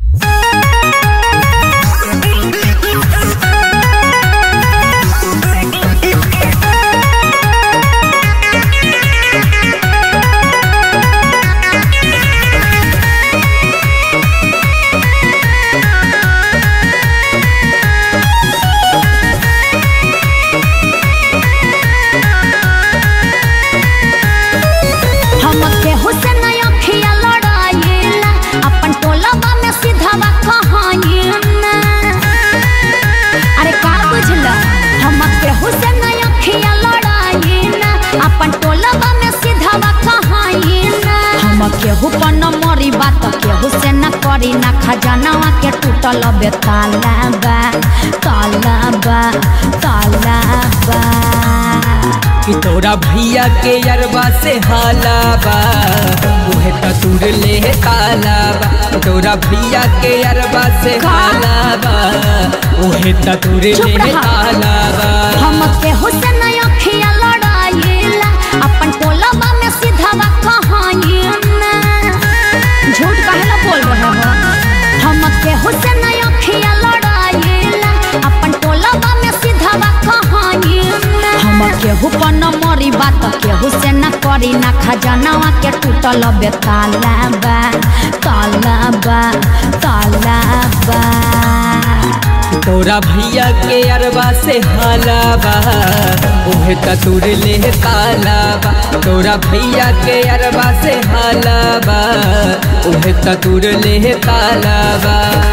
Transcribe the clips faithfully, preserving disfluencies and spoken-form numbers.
केहू पर न मरी बात केहू से न करी ना खजानावा के टूटल बे तालाबा तालाबा तालाबा कि तोरा भैया के अरबा से हालाबा उहे तूर ले तालाबा तोरा भैया के अरबा से हालाबा उहे तूर ले तालाबा हम केहू से न अखिया लड़ाईला अपन टोलबा में सीधावा कहाईला झूठ काहेला बोल रहे हो हम केहू से न अखिया लड़ाईला अपन टोलबा में सीधावा कहाईला हम केहू पर न मरी बात केहू से न करी ना खजानावा के टूटल बे तालाबा तालाबा तालाबा तोरा भैया के अरबा से हालाबा उहे तूर ले तालाबा तोरा भैया के अरबा से हालाबा उहे तूर ले तालाबा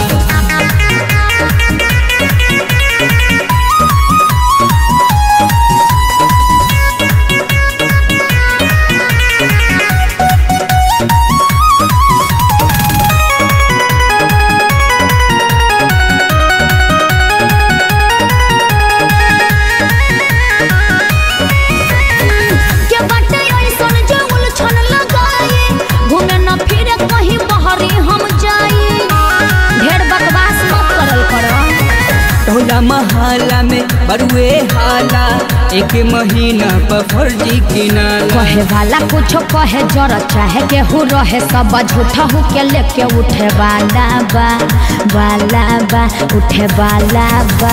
टोला महला में बरुए हाला एक महीना पर फर्जी किनाला कहे वाला कुछ कहे जरा चाहे केहू रहे सब झूठा हो के लेके उठे वाला बा वाला बा उठे वाला बा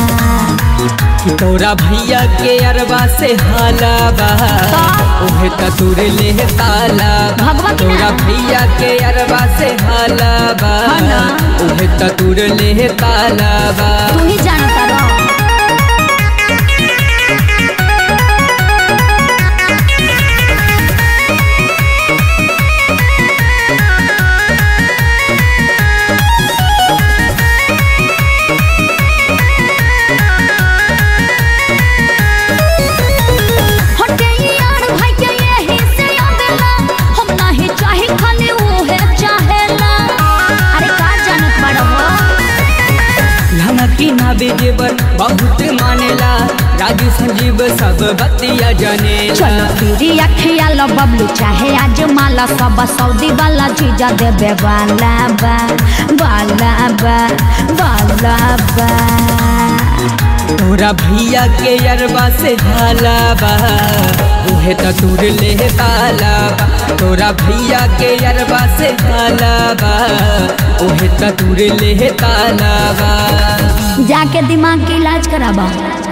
तोरा भैया के अरबा से हालाबा उहे तूर ले तालाबा तोरा भैया के अरबा से हालाबा उहे तूर ले तालाबा तू ही जानता रहो जेबर बहुत मानेला राजू संजीव सब बतिया जाने चलो फिरी अखिया लो बबलू चाहे आज माला सब सऊदी वाला जीजा देबे वाला बा वाला बा वाला बा तोरा भैया के अरबा से हालाबा उहे तूर ले तालाबा तोरा भैया के अरबा से हालाबा उहे तूर ले तालाबा जाके दिमाग के इलाज कराबा।